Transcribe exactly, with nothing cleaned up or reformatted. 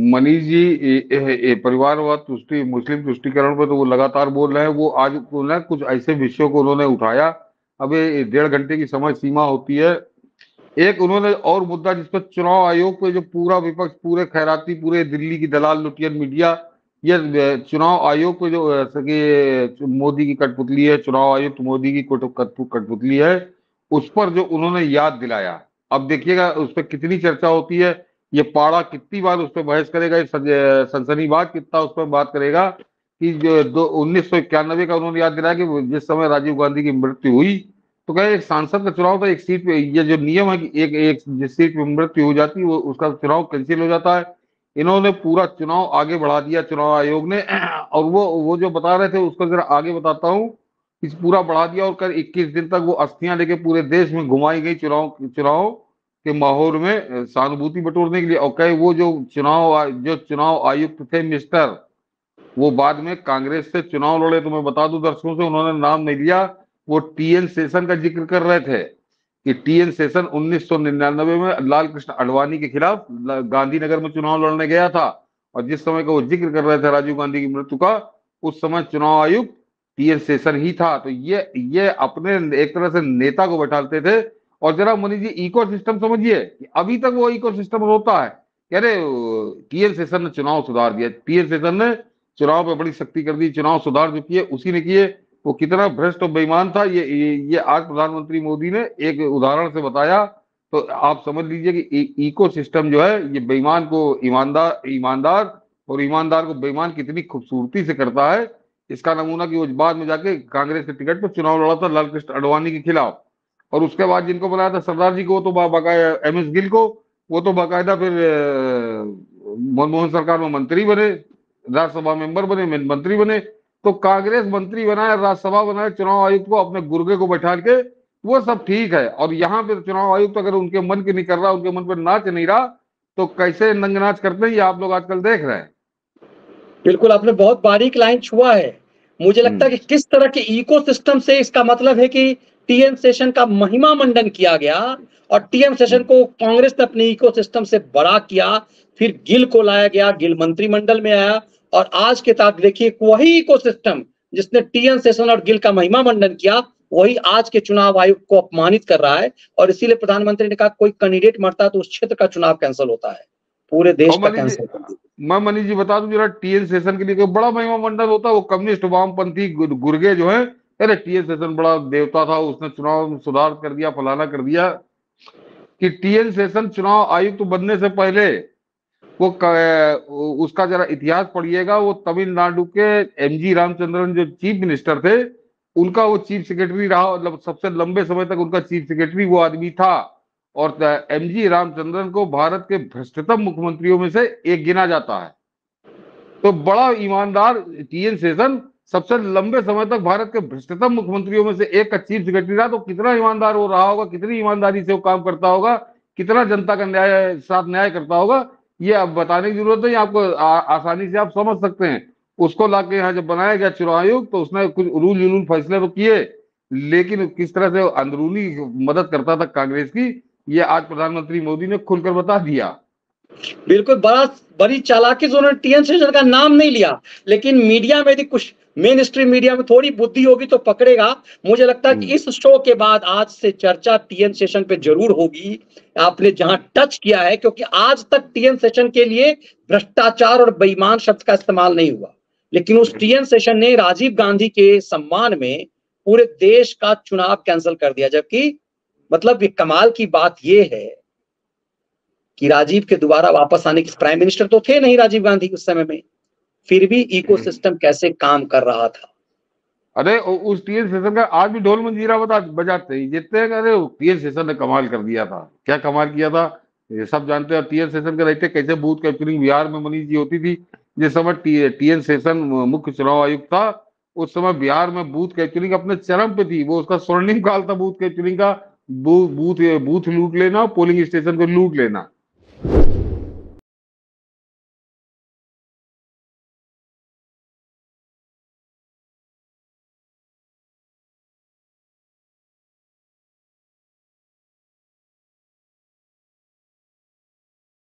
मनीष जी, ए, ए, ए, परिवारवाद तुष्टि मुस्लिम तुष्टिकरण पर तो वो लगातार बोल रहे हैं। वो आज को ना कुछ ऐसे विषयों को उन्होंने उठाया। अब ये डेढ़ घंटे की समय सीमा होती है। एक उन्होंने और मुद्दा जिस पर चुनाव आयोग पे जो पूरा विपक्ष, पूरे खैराती, पूरे दिल्ली की दलाल लुटियन मीडिया, ये चुनाव आयोग पे जो अ, सके मोदी की कठपुतली है, चुनाव आयुक्त मोदी की कठ- कठ- कठपुतली है, उस पर जो उन्होंने याद दिलाया। अब देखिएगा उस पर कितनी चर्चा होती है। ये पाड़ा कितनी बार उस पर बहस करेगा, ये सज- सनसनीबाज कितना उस पर बात करेगा कि जो दो उन्नीस सौ इक्यानवे का उन्होंने याद दिलाया कि जिस समय राजीव गांधी की मृत्यु हुई, तो कहे एक सांसद का चुनाव था, एक सीट पे, ये जो नियम है कि एक एक जिस सीट पे मृत्यु हो जाती है वो उसका चुनाव कैंसिल हो जाता है। इन्होंने पूरा चुनाव आगे बढ़ा दिया चुनाव आयोग ने। और वो वो जो बता रहे थे उसको जरा आगे बताता हूँ। इस पूरा बढ़ा दिया और कर इक्कीस दिन तक वो अस्थियां लेके पूरे देश में घुमाई गई, चुनाव चुनाव के माहौल में सहानुभूति बटोरने के लिए। और कहे वो जो चुनाव आ- जो चुनाव आयुक्त थे मिस्टर, वो बाद में कांग्रेस से चुनाव लड़े। तो मैं बता दूं दर्शकों से, उन्होंने नाम नहीं लिया। वो टीएन शेषन का जिक्र कर रहे थे कि टीएन शेषन उन्नीस सौ निन्यानवे में लाल कृष्ण आडवाणी के खिलाफ गांधीनगर में चुनाव लड़ने गया था। और जिस समय का वो जिक्र कर रहे थे राजीव गांधी की मृत्यु का, उस समय चुनाव आयुक्त टीएन शेषन ही था। तो ये ये अपने एक तरह से नेता को बैठाते थे। और जरा मनीष जी इको सिस्टम समझिए कि अभी तक वो इको सिस्टम होता है। कह रहे टीएन शेषन ने चुनाव सुधार दिया, टीएन शेषन ने चुनाव पे बड़ी सख्ती कर दी, चुनाव सुधार जो किए उसी ने किए। वो कितना भ्रष्ट और बेईमान था, ये ये, ये आज प्रधानमंत्री मोदी ने एक उदाहरण से बताया। तो आप समझ लीजिए कि इको सिस्टम जो है ये बेईमान को ईमानदार, ईमानदार और ईमानदार को बेईमान कितनी खूबसूरती से करता है। इसका नमूना कि वो बाद में जाके कांग्रेस के टिकट पर चुनाव लड़ा था लालकृष्ण आडवाणी के खिलाफ। और उसके बाद जिनको बनाया था सरदार जी को, तो बाकायदा एम एस गिल को, वो तो बाकायदा फिर अ, मनमोहन सरकार में मंत्री बने, राज्यसभा मेंबर बने, मंत्री बने। तो कांग्रेस मंत्री बनाए, राज्यसभा बनाए, चुनाव आयुक्त को अपने गुर्गे को बैठा के, वो सब ठीक है। और यहाँ पे चुनाव आयुक्त अगर उनके मन की नहीं कर रहा, उनके मन पर नाच नहीं रहा, तो कैसे नंग नाच करते हैं ये आप लोग आजकल देख रहे हैं। बिल्कुल, आपने बहुत बारीक लाइन छुआ है। मुझे लगता है हम्म। कि किस तरह के इकोसिस्टम से, इसका मतलब है कि टीएन सेशन का महिमा मंडन किया गया और टीएन सेशन को कांग्रेस ने अपने इकोसिस्टम से बड़ा किया। फिर गिल को लाया गया, गिल मंत्रिमंडल में आया और आज के तक देखिए वही इकोसिस्टम जिसने टीएन सेशन और गिल का महिमा मंडन किया, वही आज के चुनाव आयोग को अपमानित कर रहा है। और इसीलिए प्रधानमंत्री ने कहा कोई कैंडिडेट मरता है तो उस क्षेत्र का चुनाव कैंसिल होता है, पूरे देश और का मनीष जी, कैंसिल कर दिया। मैं मनीष जी बता दूं जरा, टीएन सेशन के लिए कोई बड़ा महिमा मंडल होता है। वो कम्युनिस्ट वामपंथी गुर- गुर्गे जो है, अरे टीएन सेशन बड़ा देवता था, उसने चुनाव में सुधार कर दिया, फलाना कर दिया। कि टीएन सेशन चुनाव आयुक्त बनने से पहले वो क- उसका जरा इतिहास पढ़िएगा। वो तमिलनाडु के एमजी रामचंद्रन जो चीफ मिनिस्टर थे, उनका वो चीफ सेक्रेटरी रहा। मतलब सबसे लंबे समय तक उनका चीफ सेक्रेटरी वो आदमी था। और एमजी रामचंद्रन को भारत के भ्रष्टतम मुख्यमंत्रियों में से एक गिना जाता है। तो बड़ा ईमानदार टीएन शेषन सबसे लंबे समय तक भारत के भ्रष्टतम मुख्यमंत्रियों में से एक का चीफ सेक्रेटरी रहा। तो कितना ईमानदार वो रहा होगा, कितनी ईमानदारी से वो काम करता होगा, कितना जनता का न्याय साथ न्याय करता होगा, ये अब बताने की जरूरत नहीं। आपको आ, आसानी से आप समझ सकते हैं। उसको लाके यहाँ जब बनाया गया चुनाव आयोग, तो उसने कुछ रूल यूल फैसले तो किए, लेकिन किस तरह से अंदरूनी मदद करता था कांग्रेस की, ये आज प्रधानमंत्री मोदी ने खुलकर बता दिया। बिल्कुल, बड़ा बड़ी चालाकी से उन्होंने टीएन सेशन का नाम नहीं लिया, लेकिन मीडिया में यदि कुछ मेन स्ट्रीम मीडिया में थोड़ी बुद्धि होगी तो पकड़ेगा। मुझे लगता है कि हम्म। इस शो के बाद आज से चर्चा टीएन सेशन पे जरूर होगी। आपने जहां टच किया है, क्योंकि आज तक टीएन सेशन के लिए भ्रष्टाचार और बेईमान शब्द का इस्तेमाल नहीं हुआ, लेकिन उस टीएन सेशन ने राजीव गांधी के सम्मान में पूरे देश का चुनाव कैंसिल कर दिया। जबकि मतलब ये कमाल की बात यह है कि राजीव के दोबारा वापस आने के प्राइम मिनिस्टर तो थे नहीं राजीव गांधी उस समय में, फिर भी इकोसिस्टम कैसे काम कर रहा था। अरे उ- उस टीएन शेषन का आज भी ढोल मंजीरा बता बजाते ही जितने हैं, अरे टीएन शेषन ने कमाल कर दिया था। क्या कमाल किया था, ये सब जानते हैं। टीएन शेषन के रहते कैसे बूथ कैप्चरिंग बिहार में मनीष जी होती थी। जिस समय टी, टीएन शेषन मुख्य चुनाव आयुक्त था, उस समय बिहार में बूथ कैप्चरिंग अपने चरम पे थी। वो उसका स्वर्णिम काल था बूथ कैप्चरिंग का। बू, बूथ बूथ लूट लेना, पोलिंग स्टेशन को लूट लेना।